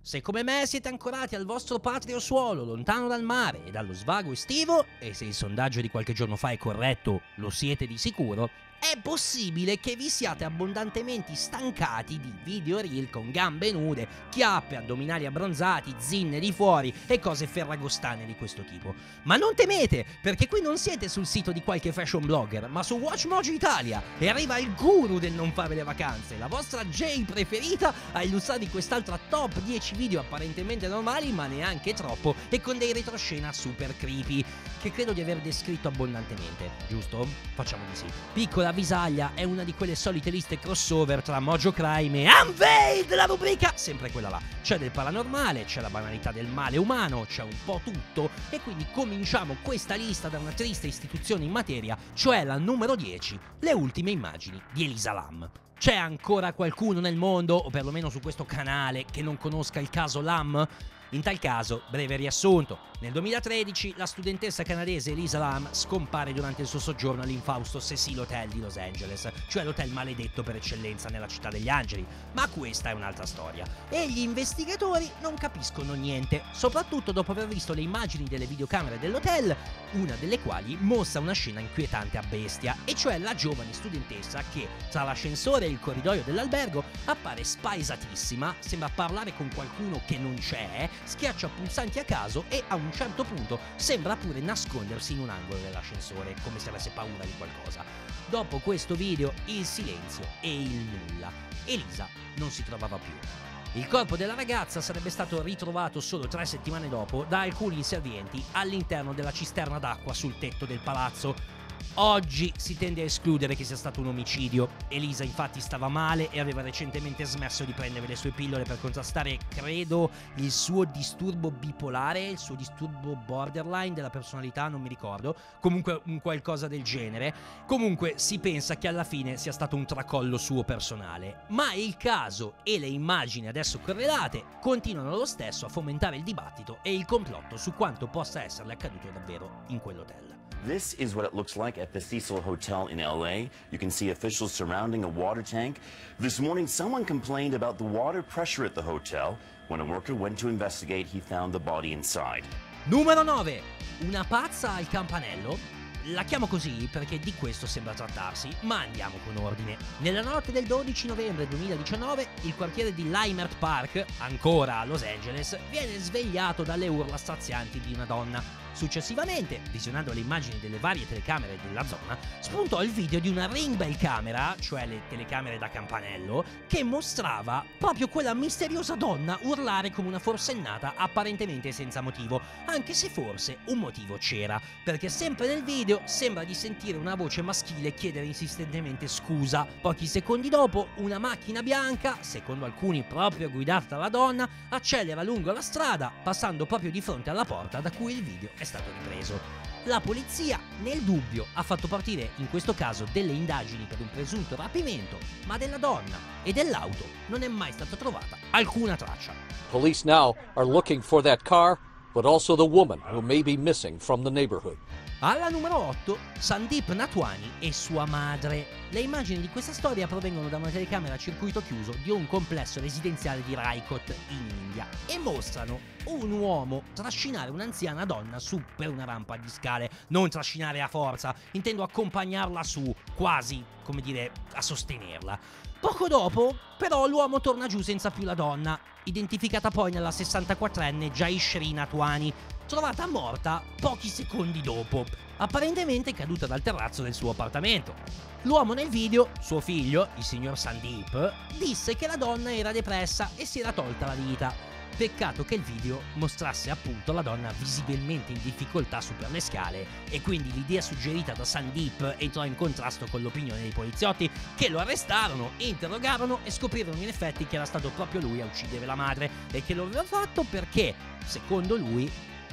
Se come me siete ancorati al vostro patrio suolo, lontano dal mare e dallo svago estivo, e se il sondaggio di qualche giorno fa è corretto, lo siete di sicuro, è possibile che vi siate abbondantemente stancati di video reel con gambe nude, chiappe, addominali abbronzati, zinne di fuori e cose ferragostane di questo tipo. Ma non temete, perché qui non siete sul sito di qualche fashion blogger, ma su WatchMojo Italia, e arriva il guru del non fare le vacanze, la vostra J preferita, a illustrarvi quest'altra top 10 video apparentemente normali, ma neanche troppo, e con dei retroscena super creepy, che credo di aver descritto abbondantemente, giusto? Facciamo di sì. Piccola avvisaglia, è una di quelle solite liste crossover tra Mojo Crime e Unveiled, la rubrica, sempre quella là. C'è del paranormale, c'è la banalità del male umano, c'è un po' tutto, e quindi cominciamo questa lista da una triste istituzione in materia, cioè la numero 10, le ultime immagini di Elisa Lam. C'è ancora qualcuno nel mondo, o perlomeno su questo canale, che non conosca il caso Lam? In tal caso, breve riassunto, nel 2013 la studentessa canadese Elisa Lam scompare durante il suo soggiorno all'infausto Cecil Hotel di Los Angeles, cioè l'hotel maledetto per eccellenza nella città degli angeli, ma questa è un'altra storia. E gli investigatori non capiscono niente, soprattutto dopo aver visto le immagini delle videocamere dell'hotel, una delle quali mostra una scena inquietante a bestia, e cioè la giovane studentessa che, tra l'ascensore e il corridoio dell'albergo, appare spaesatissima, sembra parlare con qualcuno che non c'è, schiaccia pulsanti a caso e a un certo punto sembra pure nascondersi in un angolo dell'ascensore, come se avesse paura di qualcosa. Dopo questo video, il silenzio e il nulla. Elisa non si trovava più. Il corpo della ragazza sarebbe stato ritrovato solo 3 settimane dopo da alcuni inservienti all'interno della cisterna d'acqua sul tetto del palazzo. Oggi si tende a escludere che sia stato un omicidio. Elisa infatti stava male e aveva recentemente smesso di prendere le sue pillole per contrastare, credo, il suo disturbo bipolare, il suo disturbo borderline della personalità, non mi ricordo, comunque un qualcosa del genere. Comunque si pensa che alla fine sia stato un tracollo suo personale, ma il caso e le immagini adesso correlate continuano lo stesso a fomentare il dibattito e il complotto su quanto possa esserle accaduto davvero in quell'hotel. This is what it looks like at the Cecil Hotel in LA. You can see officials surrounding a water tank. This morning, someone complained about the water pressure at the hotel. When a worker went to investigate, he found the body inside. Numero 9. Una pazza al campanello? La chiamo così perché di questo sembra trattarsi, ma andiamo con ordine. Nella notte del 12 novembre 2019, il quartiere di Leimert Park, ancora a Los Angeles, viene svegliato dalle urla strazianti di una donna. Successivamente, visionando le immagini delle varie telecamere della zona, spuntò il video di una ring bell camera, cioè le telecamere da campanello, che mostrava proprio quella misteriosa donna urlare come una forsennata apparentemente senza motivo, anche se forse un motivo c'era, perché sempre nel video sembra di sentire una voce maschile chiedere insistentemente scusa. Pochi secondi dopo, una macchina bianca, secondo alcuni proprio guidata dalla donna, accelera lungo la strada, passando proprio di fronte alla porta da cui il video è stato ripreso. La polizia, nel dubbio, ha fatto partire in questo caso delle indagini per un presunto rapimento, ma della donna e dell'auto non è mai stata trovata alcuna traccia. Police now are looking for that car, but also the woman who may be missing from the neighborhood. Alla numero 8, Sandeep Natwani e sua madre. Le immagini di questa storia provengono da una telecamera a circuito chiuso di un complesso residenziale di Raikot in India e mostrano un uomo trascinare un'anziana donna su per una rampa di scale. Non trascinare a forza, intendo accompagnarla su, quasi, come dire, a sostenerla. Poco dopo, però, l'uomo torna giù senza più la donna, identificata poi nella 64enne Jayashree Natwani, trovata morta pochi secondi dopo, apparentemente caduta dal terrazzo del suo appartamento. L'uomo nel video, suo figlio, il signor Sandeep, disse che la donna era depressa e si era tolta la vita. Peccato che il video mostrasse appunto la donna visibilmente in difficoltà su per le scale, e quindi l'idea suggerita da Sandeep entrò in contrasto con l'opinione dei poliziotti, che lo arrestarono, interrogarono e scoprirono in effetti che era stato proprio lui a uccidere la madre e che lo aveva fatto perché, secondo lui,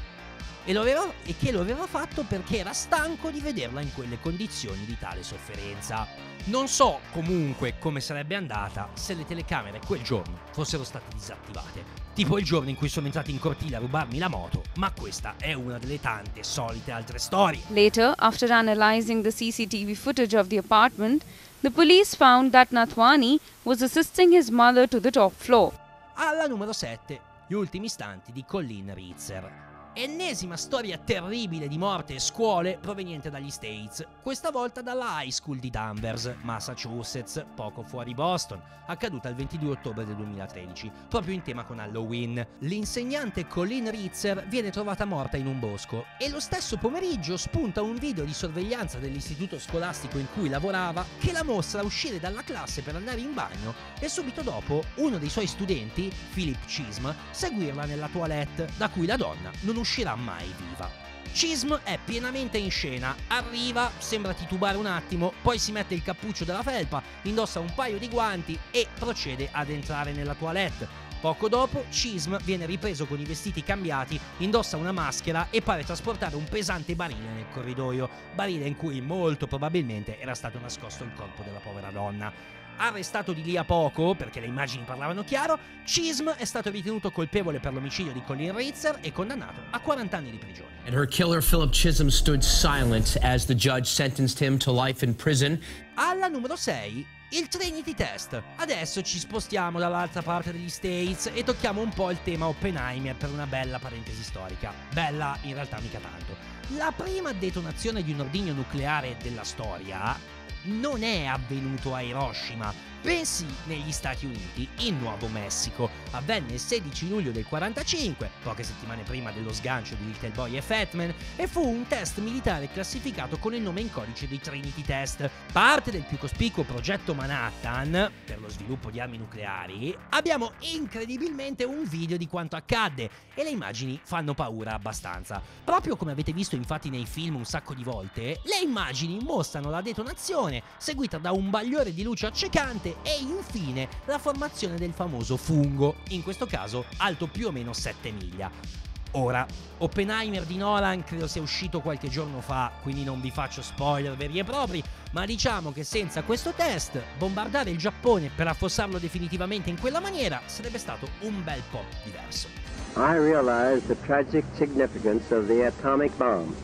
lo aveva fatto perché era stanco di vederla in quelle condizioni di tale sofferenza. Non so comunque come sarebbe andata se le telecamere quel giorno fossero state disattivate, tipo il giorno in cui sono entrati in cortile a rubarmi la moto, ma questa è una delle tante solite altre storie. Later, after analyzing the CCTV footage of the apartment, the police found that Natwani was assisting his mother to the top floor. Alla numero 7, gli ultimi istanti di Colleen Ritzer. Ennesima storia terribile di morte e scuole proveniente dagli States, questa volta dalla High School di Danvers, Massachusetts, poco fuori Boston, accaduta il 22 ottobre del 2013, proprio in tema con Halloween. L'insegnante Colleen Ritzer viene trovata morta in un bosco e lo stesso pomeriggio spunta un video di sorveglianza dell'istituto scolastico in cui lavorava che la mostra uscire dalla classe per andare in bagno e subito dopo uno dei suoi studenti, Philip Chism, seguirla nella toilette, da cui la donna non uscirà mai viva. Chism è pienamente in scena, arriva, sembra titubare un attimo, poi si mette il cappuccio della felpa, indossa un paio di guanti e procede ad entrare nella toilette. Poco dopo, Chism viene ripreso con i vestiti cambiati, indossa una maschera e pare trasportare un pesante barile nel corridoio, barile in cui molto probabilmente era stato nascosto il corpo della povera donna. Arrestato di lì a poco, perché le immagini parlavano chiaro, Chism è stato ritenuto colpevole per l'omicidio di Colleen Ritzer e condannato a 40 anni di prigione. And her killer, Philip Chisholm, stood silent as the judge sentenced him to life in prison. Alla numero 6, il Trinity Test. Adesso ci spostiamo dall'altra parte degli States e tocchiamo un po' il tema Oppenheimer per una bella parentesi storica. Bella, in realtà mica tanto. La prima detonazione di un ordigno nucleare della storia non è avvenuto a Hiroshima, bensì negli Stati Uniti, in Nuovo Messico. Avvenne il 16 luglio del 45, poche settimane prima dello sgancio di Little Boy e Fat Man, e fu un test militare classificato con il nome in codice dei Trinity Test. Parte del più cospicuo progetto Manhattan per lo sviluppo di armi nucleari, abbiamo incredibilmente un video di quanto accadde e le immagini fanno paura abbastanza. Proprio come avete visto infatti nei film un sacco di volte, le immagini mostrano la detonazione, seguita da un bagliore di luce accecante e infine la formazione del famoso fungo, in questo caso alto più o meno 7 miglia. Ora, Oppenheimer di Nolan credo sia uscito qualche giorno fa, quindi non vi faccio spoiler veri e propri, ma diciamo che senza questo test, bombardare il Giappone per affossarlo definitivamente in quella maniera sarebbe stato un bel po' diverso. I realize the tragic significance of the atomic bomb.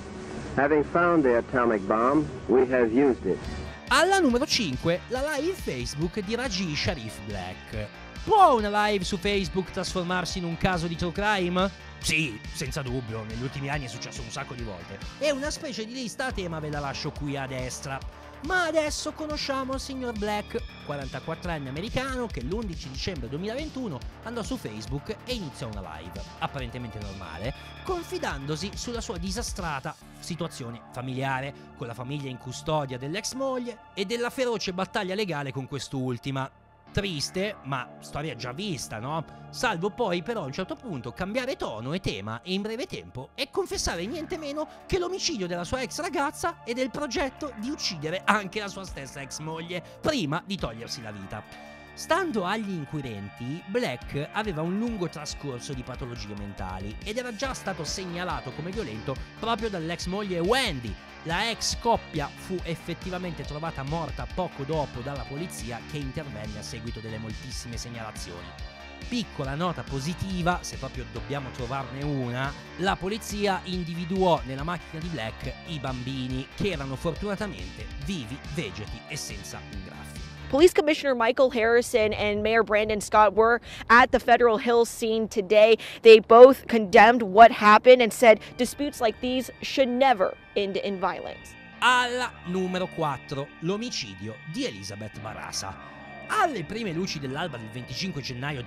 Having found the atomic bomb, we have used it. Alla numero 5, la live Facebook di Raji Sharif Black. Può una live su Facebook trasformarsi in un caso di true crime? Sì, senza dubbio, negli ultimi anni è successo un sacco di volte. E una specie di lista a tema ve la lascio qui a destra. Ma adesso conosciamo il signor Black, 44enne americano che l'11 dicembre 2021 andò su Facebook e iniziò una live, apparentemente normale, confidandosi sulla sua disastrata situazione familiare, con la famiglia in custodia dell'ex moglie e della feroce battaglia legale con quest'ultima. Triste, ma storia già vista, no? Salvo poi però a un certo punto cambiare tono e tema in breve tempo e confessare niente meno che l'omicidio della sua ex ragazza e del progetto di uccidere anche la sua stessa ex moglie prima di togliersi la vita. Stando agli inquirenti, Black aveva un lungo trascorso di patologie mentali ed era già stato segnalato come violento proprio dall'ex moglie Wendy. La ex coppia fu effettivamente trovata morta poco dopo dalla polizia che intervenne a seguito delle moltissime segnalazioni. Piccola nota positiva, se proprio dobbiamo trovarne una, la polizia individuò nella macchina di Black i bambini che erano fortunatamente vivi, vegeti e senza un graffio. Police Commissioner Michael Harrison and Mayor Brandon Scott were at the Federal Hills scene today. They both condemned what happened and said disputes like these should never end in violence. Alla numero 4, l'omicidio di Elizabeth Barasa. Alle prime luci dell'alba del 25 gennaio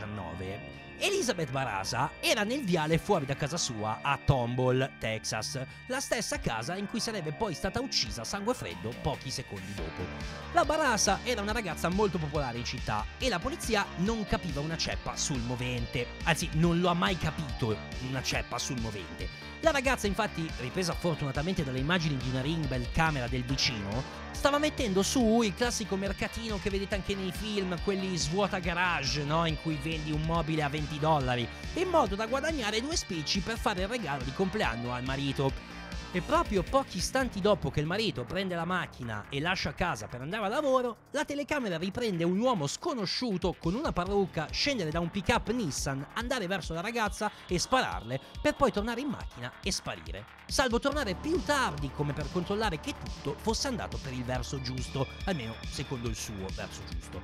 2019, Elizabeth Barasa era nel viale fuori da casa sua a Tomball, Texas, la stessa casa in cui sarebbe poi stata uccisa a sangue freddo pochi secondi dopo. La Barasa era una ragazza molto popolare in città e la polizia non capiva una ceppa sul movente, anzi non lo ha mai capito una ceppa sul movente. La ragazza infatti, ripresa fortunatamente dalle immagini di una ring bell camera del vicino, stava mettendo su il classico mercatino che vedete anche nei film, quelli svuota garage, no? In cui vendi un mobile a $20, in modo da guadagnare 2 spicci per fare il regalo di compleanno al marito. E proprio pochi istanti dopo che il marito prende la macchina e lascia casa per andare a lavoro, la telecamera riprende un uomo sconosciuto con una parrucca scendere da un pick-up Nissan, andare verso la ragazza e spararle, per poi tornare in macchina e sparire. Salvo tornare più tardi come per controllare che tutto fosse andato per il verso giusto, almeno secondo il suo verso giusto.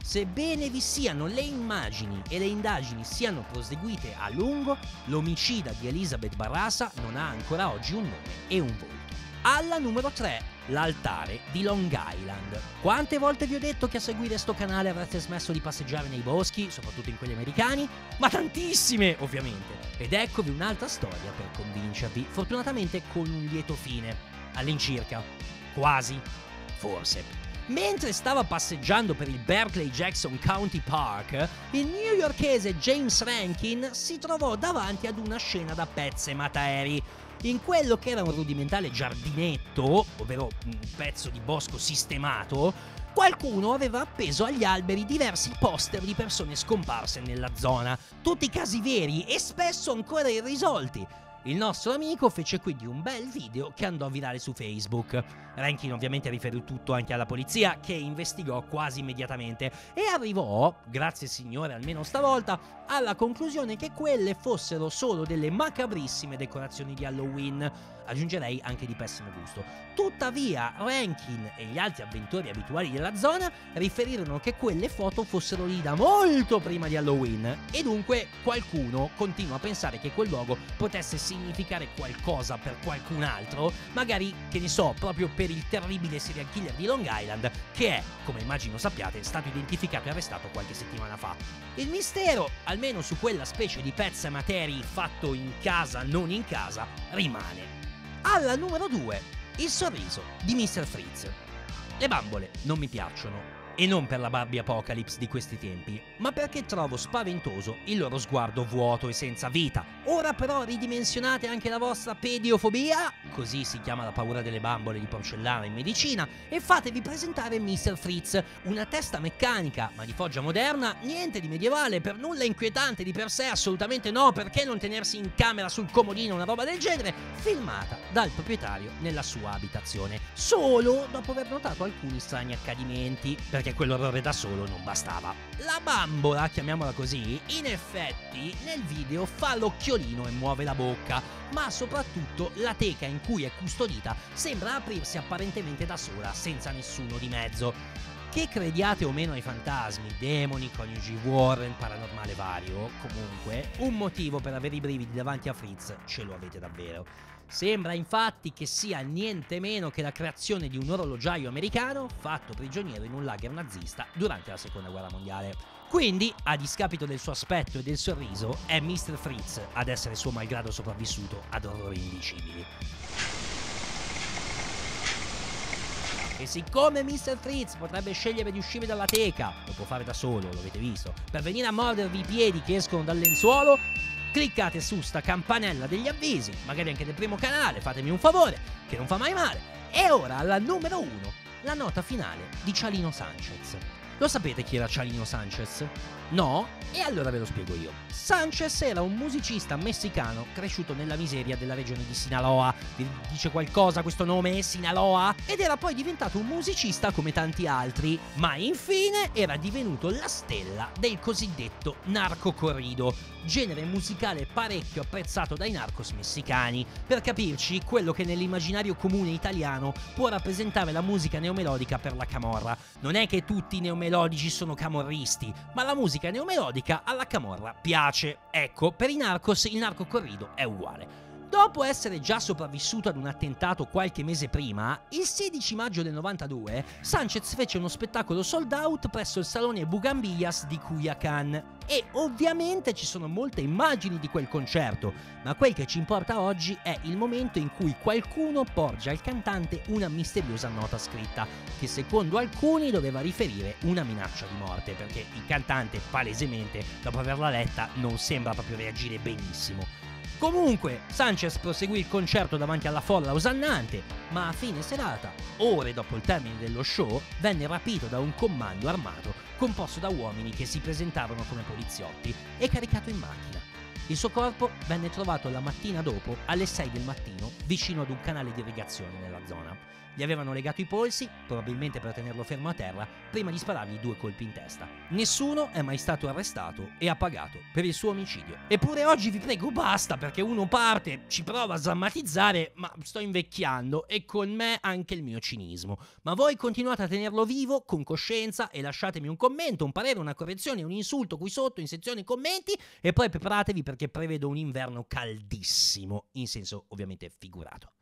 sebbene vi siano le immagini e le indagini siano proseguite a lungo, l'omicida di Elizabeth Barrasa non ha ancora oggi un nome e un volto. Alla numero 3, l'altare di Long Island. Quante volte vi ho detto che a seguire sto canale avreste smesso di passeggiare nei boschi, soprattutto in quelli americani? Ma tantissime, ovviamente! Ed eccovi un'altra storia per convincervi, fortunatamente con un lieto fine. All'incirca. Quasi. Forse. Mentre stava passeggiando per il Berkeley-Jackson County Park, il newyorkese James Rankin si trovò davanti ad una scena da pezze mataeri. In quello che era un rudimentale giardinetto, ovvero un pezzo di bosco sistemato, qualcuno aveva appeso agli alberi diversi poster di persone scomparse nella zona, tutti casi veri e spesso ancora irrisolti. Il nostro amico fece quindi un bel video che andò virale su Facebook. Rankin ovviamente riferì tutto anche alla polizia, che investigò quasi immediatamente e arrivò, grazie signore almeno stavolta, alla conclusione che quelle fossero solo delle macabrissime decorazioni di Halloween, aggiungerei anche di pessimo gusto. Tuttavia Rankin e gli altri avventori abituali della zona riferirono che quelle foto fossero lì da molto prima di Halloween e dunque qualcuno continua a pensare che quel logo potesse significare qualcosa per qualcun altro, magari, che ne so, proprio per il terribile serial killer di Long Island che è, come immagino sappiate, stato identificato e arrestato qualche settimana fa. Il mistero, almeno su quella specie di pezza materi fatto in casa non in casa, rimane. Alla numero 2, il sorriso di Mr. Fritz. Le bambole non mi piacciono, e non per la Barbie Apocalypse di questi tempi, ma perché trovo spaventoso il loro sguardo vuoto e senza vita. Ora però ridimensionate anche la vostra pediofobia, così si chiama la paura delle bambole di porcellana in medicina, e fatevi presentare Mr. Fritz, una testa meccanica, ma di foggia moderna, niente di medievale, per nulla inquietante di per sé, assolutamente no, perché non tenersi in camera sul comodino una roba del genere, filmata dal proprietario nella sua abitazione, solo dopo aver notato alcuni strani accadimenti, perché quell'orrore da solo non bastava. La bambola, chiamiamola così, in effetti nel video fa l'occhiolino e muove la bocca, ma soprattutto la teca in cui è custodita sembra aprirsi apparentemente da sola, senza nessuno di mezzo. Che crediate o meno ai fantasmi, demoni, coniugi Warren, paranormale vario, comunque, un motivo per avere i brividi davanti a Fritz ce lo avete davvero. Sembra infatti che sia niente meno che la creazione di un orologiaio americano fatto prigioniero in un lager nazista durante la seconda guerra mondiale. Quindi, a discapito del suo aspetto e del sorriso, è Mr. Fritz ad essere suo malgrado sopravvissuto ad orrori indicibili. E siccome Mr. Fritz potrebbe scegliere di uscire dalla teca, lo può fare da solo, lo avete visto, per venire a mordervi i piedi che escono dal lenzuolo, cliccate su sta campanella degli avvisi, magari anche del primo canale, fatemi un favore, che non fa mai male. E ora alla numero 1, la nota finale di Chalino Sanchez. Lo sapete chi era Chalino Sanchez? No? E allora ve lo spiego io. Sanchez era un musicista messicano cresciuto nella miseria della regione di Sinaloa. Vi dice qualcosa questo nome, Sinaloa? Ed era poi diventato un musicista come tanti altri, ma infine era divenuto la stella del cosiddetto narco corrido, genere musicale parecchio apprezzato dai narcos messicani. Per capirci, quello che nell'immaginario comune italiano può rappresentare la musica neomelodica per la camorra. Non è che tutti i neomelodici sono camorristi, ma la musica neomelodica alla camorra piace. Ecco, per i narcos il narco corrido è uguale. Dopo essere già sopravvissuto ad un attentato qualche mese prima, il 16 maggio del 92, Sanchez fece uno spettacolo sold out presso il salone Bugambillas di Culiacán. E ovviamente ci sono molte immagini di quel concerto, ma quel che ci importa oggi è il momento in cui qualcuno porge al cantante una misteriosa nota scritta, che secondo alcuni doveva riferire una minaccia di morte, perché il cantante, palesemente, dopo averla letta, non sembra proprio reagire benissimo. Comunque, Sanchez proseguì il concerto davanti alla folla osannante, ma a fine serata, ore dopo il termine dello show, venne rapito da un comando armato composto da uomini che si presentarono come poliziotti e caricato in macchina. Il suo corpo venne trovato la mattina dopo alle 6 del mattino vicino ad un canale di irrigazione nella zona. Gli avevano legato i polsi, probabilmente per tenerlo fermo a terra, prima di sparargli 2 colpi in testa. Nessuno è mai stato arrestato e ha pagato per il suo omicidio. Eppure oggi vi prego basta, perché uno parte, ci prova a sdrammatizzare, ma sto invecchiando e con me anche il mio cinismo. Ma voi continuate a tenerlo vivo, con coscienza, e lasciatemi un commento, un parere, una correzione, un insulto qui sotto in sezione commenti, e poi preparatevi perché prevedo un inverno caldissimo, in senso ovviamente figurato.